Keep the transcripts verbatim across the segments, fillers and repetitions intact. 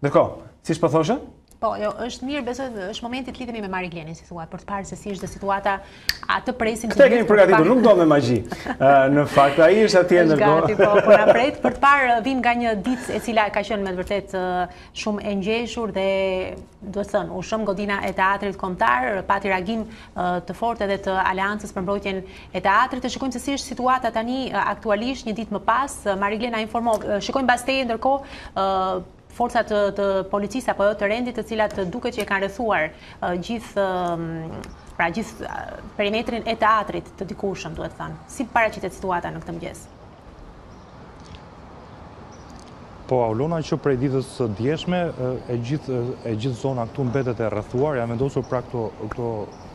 Ndërkohë, siç po thoshe? Po, jo, është mirë, besoj, është momenti të lidhemi me Mariglenin, si thua, për të parë se si është situata, atë presim të Këtë kemi përgatitur, nuk do me magji. Në fakt, ai është atje ndërkohë. Gati, po, po na pret për të parë vim nga një ditë e cila ka qenë me të vërtet shumë e ngjeshur dhe duhet thënë, u shëm godina e teatrit kombëtar, pati reagim të fortë edhe të Aleancës për mbrojtjen e teatrit. Të shikojmë se si është situata tani aktualisht një ditë më pas. Mariglena informoi, shikojmë mbas teje ndërkohë forcat të, të policisë apo të rendit, të cilat duket që e kanë rrethuar uh, gjithë uh, pra gjithë uh, perimetrin e teatrit të dikushëm, duhet thënë. Si paraqitet situata në këtë mëngjes? Po, Aulona, që prej ditës së djeshme e gjithë e gjithë zona këtu mbetet e rrethuar, ja vendosur pra këto këto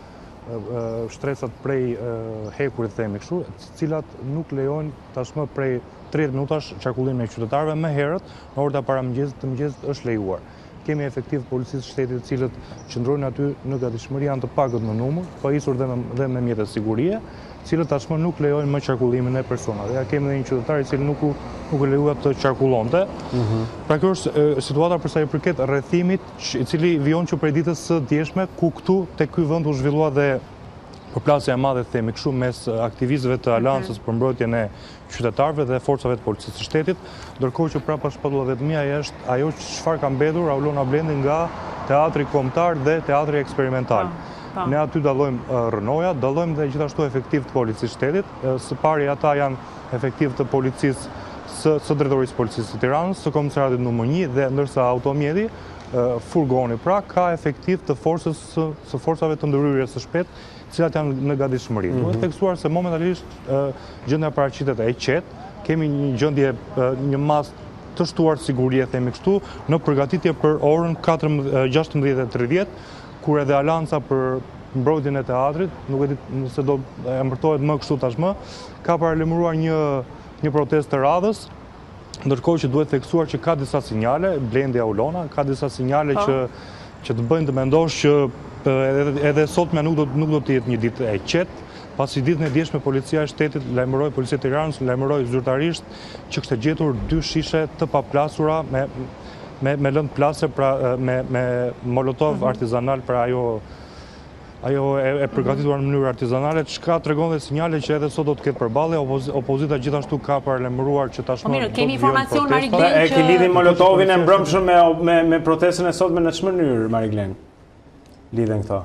shtresat prej hekurit, themi kështu, të cilat nuk lejojnë tashmë prej tridhjetë minutash qarkullimin e qytetarëve. Më herët, në orët e para mëngjesit të mëngjesit është lejuar. Kemi efektiv policisë shtetit të cilët qëndrojnë aty në gatishmëri, janë të pagët në numër, pajisur dhe me, dhe me mjete sigurie, cilët tashmë nuk lejojnë më qarkullimin e personave. Ja kemi dhe një qytetar i cili nuk u nuk e lejuar të qarkullonte. Mm-hmm. Pra kjo është e, situata për sa i përket rrethimit, i cili vijon që prej ditës së djeshme, ku këtu te ky vend u zhvillua dhe përplasja e madhe, themi kështu, mes aktivistëve të Aleancës për mbrojtjen e qytetarëve dhe forcave të policisë së shtetit, ndërkohë që prapa shpatulla vetmia është ajo çfarë ka mbetur Aulona Blendi nga teatri kombëtar dhe teatri eksperimental. Pa, pa. Ne aty dallojmë uh, rënoja, dallojmë dhe gjithashtu efektiv të policisë së shtetit. Uh, së pari ata janë efektiv të policisë së, së drejtorisë së policisë së Tiranës, së komisariatit numër një, dhe ndërsa automjeti, uh, furgoni pra, ka efektiv të forcës së, së forcave të ndërhyrjes së shpejtë, cilat janë në gatishmëri. Duhet mm-hmm. theksuar se momentalisht uh, gjendja paraqitet e qetë, kemi një gjendje, uh, një mas të shtuar sigurie, themi kështu, në përgatitje për orën gjashtëmbëdhjetë e tridhjetë, kur edhe Aleanca për mbrojtjen e teatrit, nuk e di nëse do e emërtohet më kështu tashmë, ka paralajmëruar një një protestë të radhës, ndërkohë që duhet theksuar që ka disa sinjale, Blendi Aulona, ka disa sinjale që që të bëjnë të mendosh që edhe, edhe sotme nuk do nuk do të jetë një ditë e qetë. Pasi ditën e djeshme policia e shtetit lajmëroi, policia e Tiranës lajmëroi zyrtarisht që kishte gjetur dy shishe të paplasura me me me lëndë plase, pra me me molotov mm-hmm. artizanal, pra ajo ajo e, e përgatituar në mënyrë artizanale, çka tregon dhe sinjale që edhe sot do të ketë përballje. Opoz, opozita gjithashtu ka paralajmëruar që tashmë. Po mirë, kemi informacion Mariglen që e ke lidhin molotovin e mbrëmshëm me me me protestën e sotme në ç'mënyrë, Mariglen? Lidhen këto.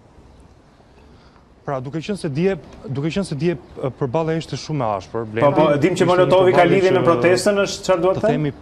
Pra, duke qenë se dje, duke qenë se dje përballja ishte shumë e ashpër. Po, po, dim që molotovi ka lidhje me protestën, është çfarë duhet të themi?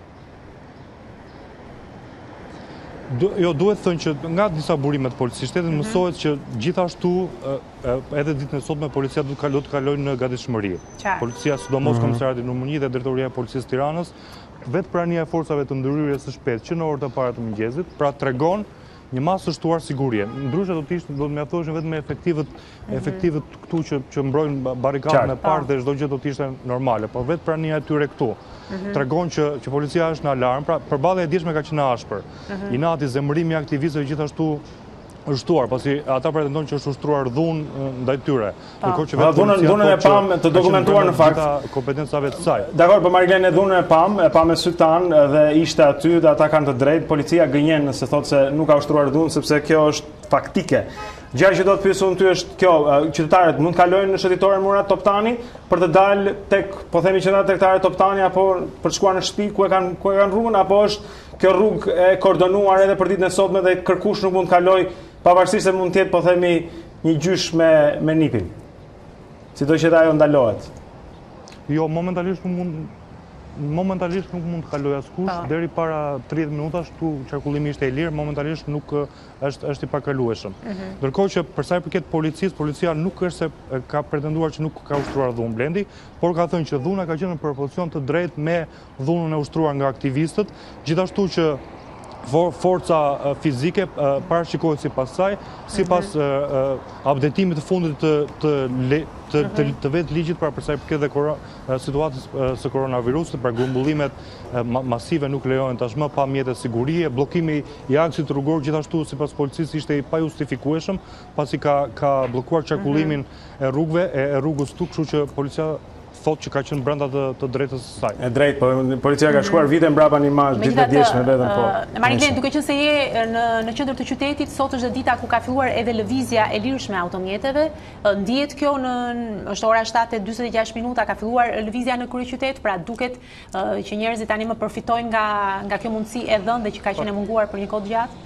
Du, jo, duhet thënë që nga disa burime të policisë shtetit mm-hmm. mësohet që gjithashtu edhe ditën e sotme policia do të kalojë të kalojë në gatishmëri. Policia, sidomos mm-hmm. komisariati numër një dhe drejtoria e policisë Tiranës, vetë prania e forcave të ndërhyrjes së shpejtë që në orët e para të mëngjesit, pra tregon një masë të shtuar sigurie. Ndryshe do të ishte, do të mjaftoheshin vetëm efektivët, mm-hmm. efektivët këtu që që mbrojnë barikadën e parë dhe çdo gjë do të ishte normale, por vetë prania e tyre këtu mm-hmm. tregon që që policia është në alarm, pra përballja e djeshme ka qenë ashpër. Mm-hmm. Inati, zemërimi i aktivistëve gjithashtu është shtuar, pasi ata pretendojnë që është ushtruar dhunë ndaj tyre. Ndërkohë që vetë dhunën dhunën e pam të dokumentuar në fakt kompetencave të saj. Dakor, po Mariglen, e dhunën e pam, e pam me sy tan dhe ishte aty dhe ata kanë të drejtë. Policia gënjen nëse thotë se nuk ka ushtruar dhunë, sepse kjo është faktike. Gjëja që do të pyes unë ty është kjo, qytetarët mund të kalojnë në shëtitoren Murat Toptani për të dalë tek, po themi qendra tregtare Toptani, apo për të shkuar në shtëpi ku e kanë ku e kanë rrugën, apo është kjo rrugë e kordonuar edhe për ditën e sotme dhe kërkush nuk mund të kalojë, pavarësisht se mund të jetë, po themi, një gjysh me me nipin. Sidoqë ajo ndalohet. Jo, momentalisht nuk mund momentalisht nuk mund të kaloj askush, deri para tridhjetë minutash këtu qarkullimi ishte i lirë, momentalisht nuk është është i pakalueshëm. Mm-hmm. Ndërkohë që për sa i përket policisë, policia nuk është se ka pretenduar që nuk ka ushtruar dhunë Blendi, por ka thënë që dhuna ka qenë në propocion të drejtë me dhunën e ushtruar nga aktivistët, gjithashtu që forca fizike parashikohet sipas saj, sipas updatimit të fundit të të të, të, të vetë ligjit, pra për sa i përket dhe situatës së koronavirusit, pra grumbullimet masive nuk lejohen tashmë pa mjete sigurie, bllokimi i aksit rrugor gjithashtu sipas policisë ishte i pajustifikueshëm, pasi ka ka bllokuar qarkullimin e rrugëve e rrugës tu, kështu që policia thotë që ka qenë brenda të, të drejtës së saj. E drejt, po policia ka shkuar vite mbrapa një imazh ditë të djeshme vetëm po. Mariglen, duke qenë se je në në qendër të qytetit, sot është dhe dita ku ka filluar edhe lëvizja e lirshme e automjeteve. Ndihet kjo në është ora shtatë e dymbëdhjetë e gjashtë minuta, ka filluar lëvizja në kryeqytet, pra duket që njerëzit tani më përfitojnë nga nga kjo mundësi e dhënë dhe që ka qenë e munguar për një kohë gjatë.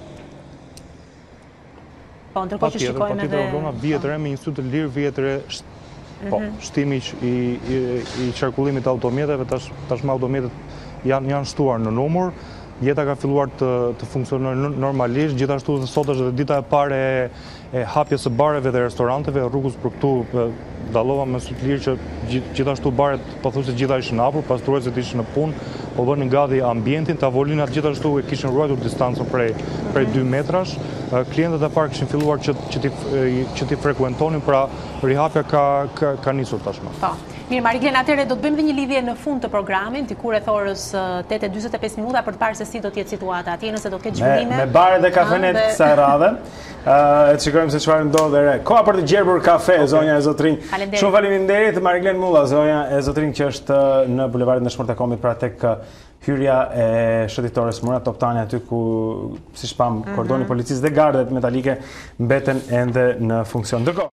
Po, ndërkohë që shikojmë edhe vihet re me një sy të lirë, vihet re po, shtimi i, i, i qarkullimit të automjeteve, tash, tashmë automjetet janë, janë shtuar në numër, jeta ka filluar të, të funksionojë normalisht, gjithashtu sot është dhe dita e parë e, e hapjes së bareve dhe restoranteve, rrugës për këtu dallova me sy të lirë që gjithashtu baret pothuajse gjitha ishin hapur, pastruesit ishin në punë, po bënin gati ambientin, tavolinat gjithashtu e kishin ruajtur distancën prej prej dy metrash. Klientët e parë kishin filluar që që ti që ti frekuentonin, pra rihapja ka ka, ka nisur tashmë. Po. Mirë, Mariglen, atëherë do të bëjmë dhe një lidhje në fund të programit, dikur rreth orës tetë e dymbëdhjetë e pesë minuta për të parë se si do të jetë situata atje, nëse do të ketë zhvillime. Me, me bare dhe kafenet kësaj radhe. Uh, e të shikojmë se çfarë ndodh re. Koha për të gjerbur kafe, okay. Zonja e Zotrin. Shumë faleminderit Mariglen Mulla, zonja e Zotrin që është në bulevardin e Shmërtakomit, pra tek hyrja e shëtitores Murat Toptani, aty ku si shpam kordoni policisë dhe gardet metalike mbeten ende në funksion. Ndërkohë